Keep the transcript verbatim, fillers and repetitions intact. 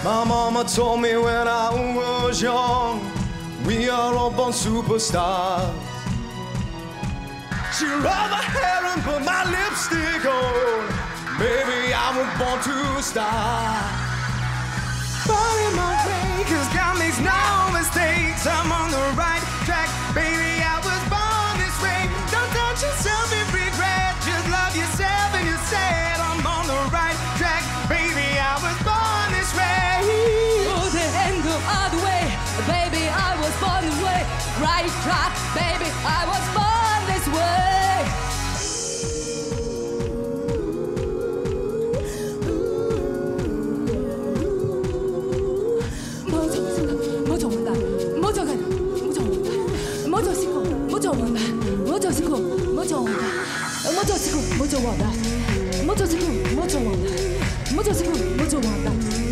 My mama told me when I was young, we are all born superstars. She rubbed my hair and put my lipstick on. Baby, I was born to star. Born in my way, cause God makes no mistakes. I'm on the right track, baby, I was born this way. Don't touch yourself with regret, just love yourself and you said I'm on the right track, baby, I was born this way. Through the end of the way, baby, I was born this way. Right track, baby, I was born this way. 모조시고 모조 왔다 모조시고 모조 왔다 모조시고 모조 왔다